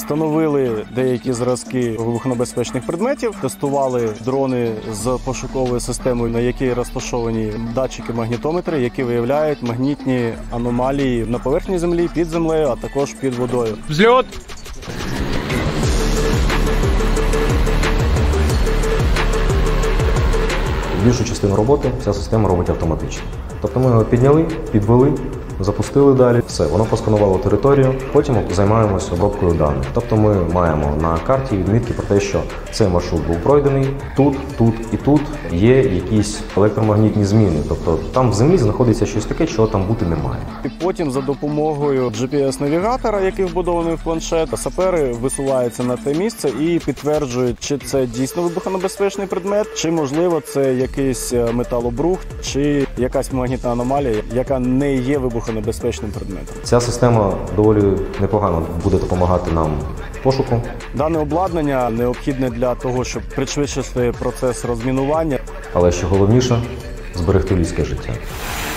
Встановили деякі зразки вибухонебезпечних предметів, тестували дрони з пошуковою системою, на якій розташовані датчики-магнітометри, які виявляють магнітні аномалії на поверхні землі, під землею, а також під водою. Взльот! Більшу частину роботи ця система робить автоматично. Тобто ми його підняли, підвели, запустили далі, все, воно просканувало територію, потім займаємося обробкою даних. Тобто ми маємо на карті відмітки про те, що цей маршрут був пройдений, тут і тут є якісь електромагнітні зміни. Тобто там в землі знаходиться щось таке, чого там бути не має. І потім за допомогою GPS-навігатора, який вбудований в планшет, сапери висуваються на те місце і підтверджують, чи це дійсно вибухонебезпечний предмет, чи можливо це якийсь металобрухт, чи якась магнітна аномалія, яка не є вибухонебезпечним предметом. Ця система доволі непогано буде допомагати нам в пошуку. Дане обладнання необхідне для того, щоб пришвидшити процес розмінування. Але що головніше – зберегти людське життя.